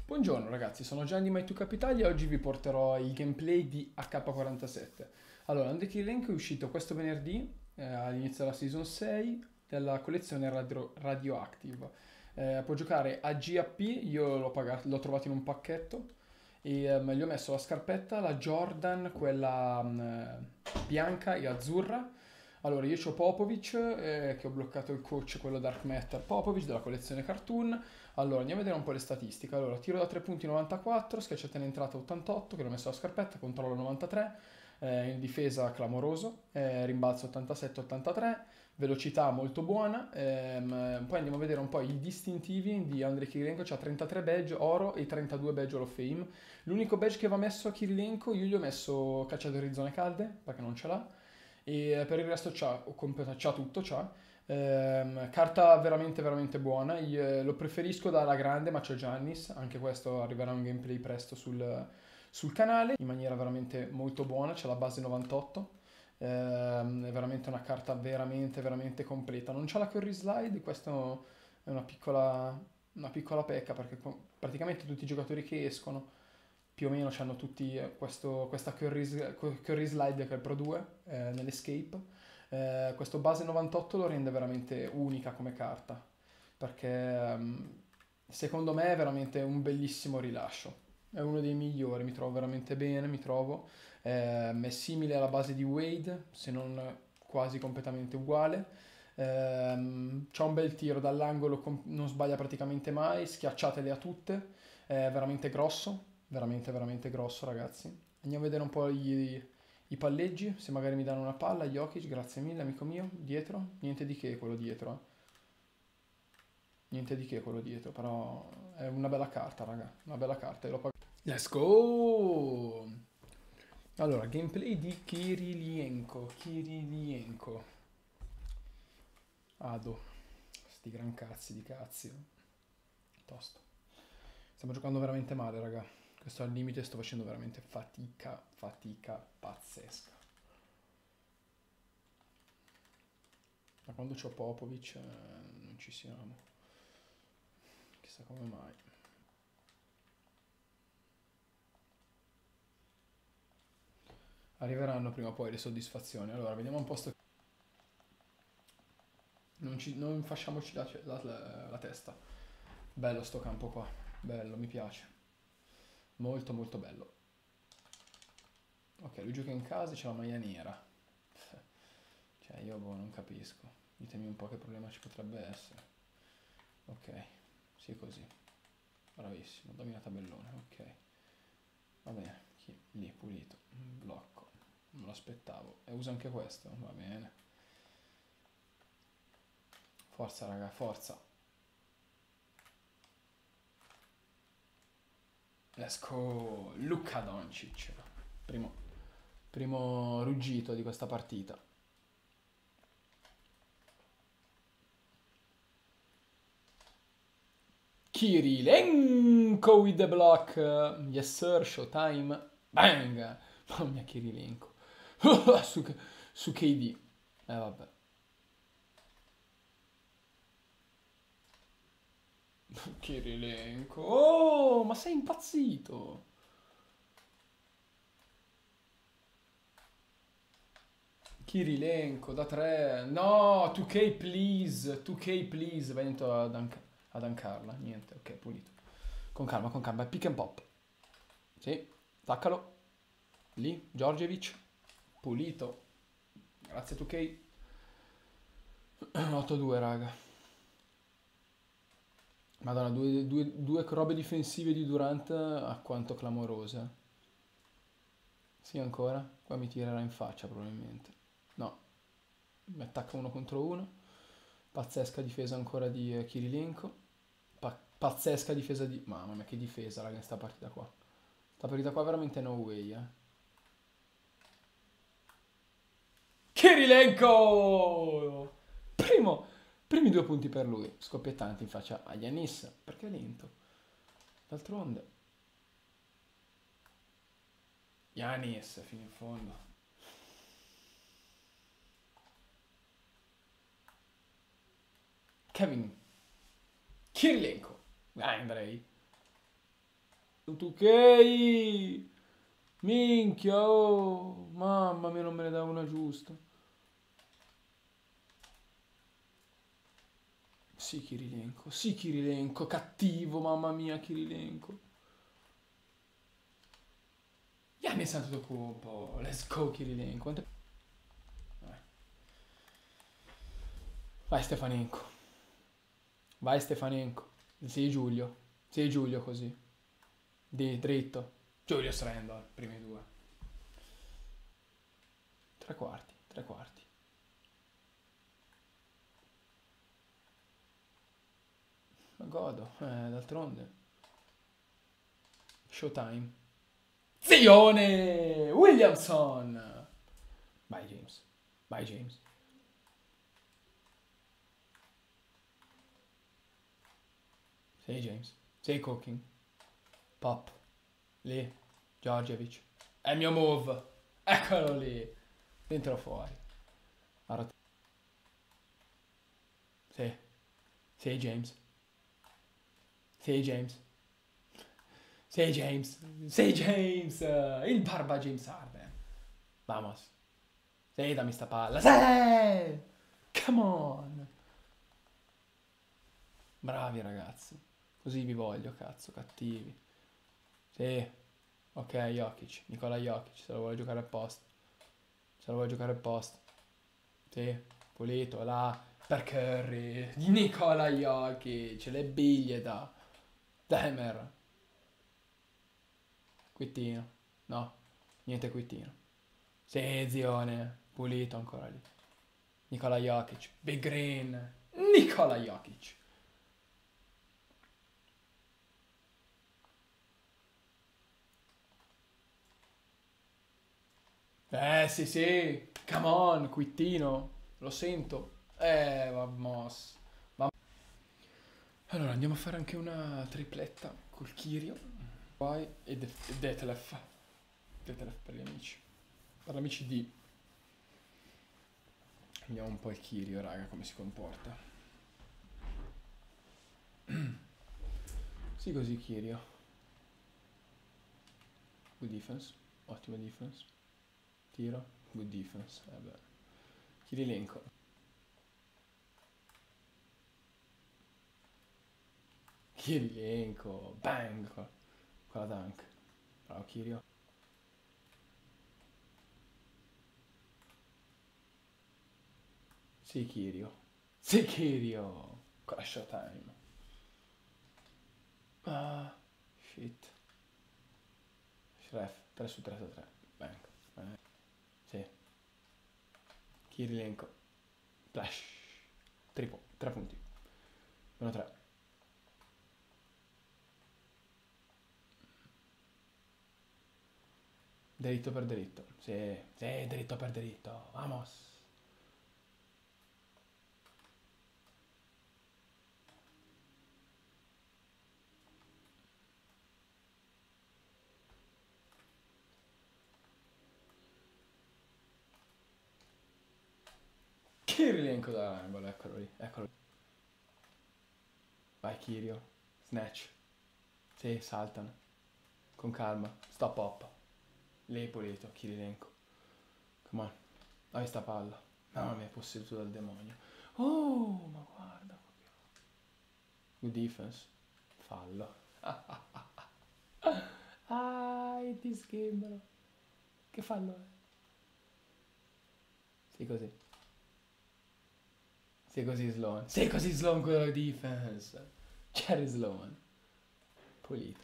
Buongiorno ragazzi, sono Gianni di My2 Capitali e oggi vi porterò il gameplay di AK-47. Allora, Andre Kirilenko è uscito questo venerdì, all'inizio della Season 6, della collezione Radioactive. Può giocare a GAP, io l'ho trovato in un pacchetto e gli ho messo la scarpetta, la Jordan, quella bianca e azzurra. Allora, io ho Popovic, che ho bloccato il coach, quello Dark Matter Popovic della collezione Cartoon. Allora, andiamo a vedere un po' le statistiche. Allora, tiro da 3 punti 94, schiacciata in entrata 88, che l'ho messo la scarpetta, controllo 93, in difesa clamoroso, rimbalzo 87-83, velocità molto buona. Poi andiamo a vedere un po' i distintivi di Andrei Kirilenko, c'ha 33 badge oro e 32 badge Hall of Fame. L'unico badge che va messo a Kirilenko, io gli ho messo cacciatori zone calde, perché non ce l'ha, e per il resto c'ha tutto, c'ha. Carta veramente veramente buona, lo preferisco dalla grande, ma c'è Giannis, anche questo arriverà un gameplay presto sul canale, in maniera veramente molto buona, c'è la base 98, è veramente una carta veramente veramente completa, non c'ha la curry slide, questo è una piccola pecca, perché praticamente tutti i giocatori che escono più o meno hanno tutti questa curry slide che è il Pro 2 nell'Escape. Questo base 98 lo rende veramente unica come carta, perché secondo me è veramente un bellissimo rilascio. È uno dei migliori, mi trovo veramente bene, mi trovo. È simile alla base di Wade, se non quasi completamente uguale. C'ha un bel tiro dall'angolo, non sbaglia praticamente mai, schiacciatele a tutte. È veramente grosso, veramente veramente grosso ragazzi. Andiamo a vedere un po' i palleggi, se magari mi danno una palla. Jokic, grazie mille amico mio. Dietro, niente di che quello dietro, niente di che quello dietro, però è una bella carta raga, una bella carta e l'ho pagata. Let's go! Allora, gameplay di Kirilenko. Ado, sti gran cazzi di cazzi. Tosto. Stiamo giocando veramente male raga. Questo al limite, sto facendo veramente fatica pazzesca. Ma quando c'ho Popovic non ci siamo. Chissà come mai. Arriveranno prima o poi le soddisfazioni. Allora, vediamo un po' non fasciamoci la testa. Bello sto campo qua. Bello, mi piace. Molto molto bello. Ok, lui gioca in casa e c'è la maglia nera. Cioè, io non capisco. Ditemi un po' che problema ci potrebbe essere. Ok, sì così. Bravissimo, domina tabellone, ok. Va bene, lì, pulito. Blocco. Non me lo aspettavo. E usa anche questo, va bene. Forza raga, forza. Let's go. Luka Doncic. Primo ruggito di questa partita. Kirilenko with the block. Yes sir, showtime. Bang! Mamma mia, Kirilenko. su KD. Vabbè. Kirilenko. Oh, ma sei impazzito? Kirilenko da 3. No, 2K please. 2K please. Vai dentro ad ancarla. Niente, ok, pulito. Con calma. Pick and pop. Sì, attaccalo. Lì, Djordjevic. Pulito. Grazie 2K. 8-2, raga. Madonna, due robe difensive di Durant a quanto clamorose. Sì, ancora? Qua mi tirerà in faccia probabilmente. No, mi attacca uno contro uno. Pazzesca difesa ancora di Kirilenko. Pazzesca difesa di... Mamma mia, che difesa, raga, in sta partita qua. Sta partita qua veramente no way, Kirilenko! Primi 2 punti per lui. Scoppiettanti in faccia a Giannis. Perché è lento? D'altronde. Giannis, fino in fondo. Kevin Kirilenko. Andrei. 2K! Minchia, oh! Mamma mia, non me ne dà una giusta. Sì, Kirilenko. Sì, Kirilenko. Cattivo, mamma mia, Kirilenko. Giannis Antetokounmpo. Let's go, Kirilenko. Vai, Stefanenko. Vai, Stefanenko. Sì, Giulio. Sì, Giulio, così. Di dritto. Julius Randle, primi due. Tre quarti, tre quarti. Ma godo, d'altronde. Showtime. Zione! Williamson! Vai, James. Vai, James. Sei James. Sei Cooking. Pop. Lì. Georgievich. È il mio move. Eccolo lì. Dentro o fuori. Sì. Sei James. Sei James. Sei James. Sei James. Il barba James Harden. Vamos. Sì, dammi sta palla. Sì! Come on. Bravi ragazzi. Così vi voglio, cazzo, cattivi. Sì. Ok, Jokic. Nikola Jokic. Se lo vuole giocare al posto. Se lo vuole giocare al posto. Sì. Pulito, là. Per Curry. Nikola Jokic. Le biglie da Demer. Quittino. No. Niente quittino. Sì, zione. Pulito ancora lì. Nikola Jokic. Big Green. Nikola Jokic. Sì, sì. Come on, quittino. Lo sento. Vamos. Allora, andiamo a fare anche una tripletta col Kirio. Poi e Detlef. Detlef per gli amici. Per gli amici di... Vediamo un po' il Kirio, raga, come si comporta. Sì, così Kirio. Good defense. Ottima defense. Tiro. Good defense. Vabbè. Kirilenko. Kirilenko. Bang. Con la dunk. Bravo Kirio. Sì, Kirio. Sì, Kirio. Con la showtime. Ah, shit. Shref. 3 su 3 su 3. Bang. Sì. Kirilenko. Flash. Tripo. 3 punti. Meno 3. Diritto per diritto. Sì. Sì, diritto per diritto. Vamos. Kirilenko dall'angolo. Eccolo lì. Eccolo lì. Vai Kirio. Snatch. Sì, saltano. Con calma. Stop up. Lei pulito. Kirilenko. Come on. Dai sta palla. Mamma mia, è posseduto dal demonio. Oh, ma guarda. Good defense. Fallo. Ah, ti schimbano. Che fallo è? Sei così. Sei così Sloan. Sei così Sloan con la defense. Cherry Sloan. Pulito.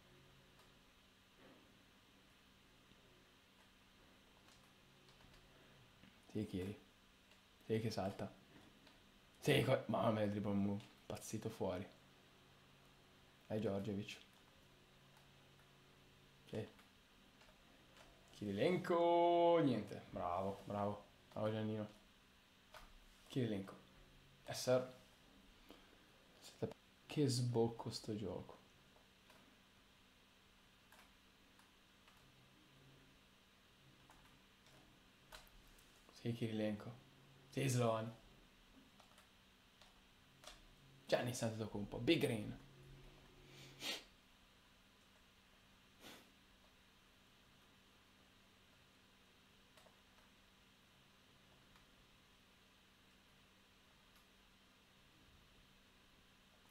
Sì, Kiri. Sì, che salta. Sì, mamma mia, il dribble move. Pazzito fuori. Dai Georgievich. Sì. Kirilenko. Niente. Bravo, bravo. Bravo Giannino. Kirilenko. Sir. Che sbocco sto gioco. Sì, Kirilenko. Sì, Sloan. Giannis Antetokounmpo. Big Green.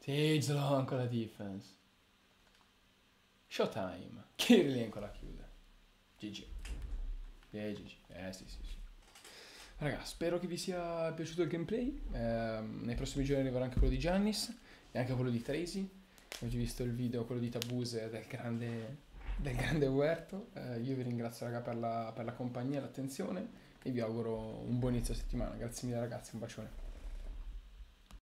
Sì, Zlon con la defense. Showtime. Kirilenko ancora chiude. GG. GG. Sì, sì, sì. Raga, spero che vi sia piaciuto il gameplay. Nei prossimi giorni arriverà anche quello di Giannis e anche quello di Tracy. Avete visto il video, quello di Tabuse del grande Huerto. Io vi ringrazio, raga, per la compagnia e l'attenzione e vi auguro un buon inizio settimana. Grazie mille, ragazzi. Un bacione.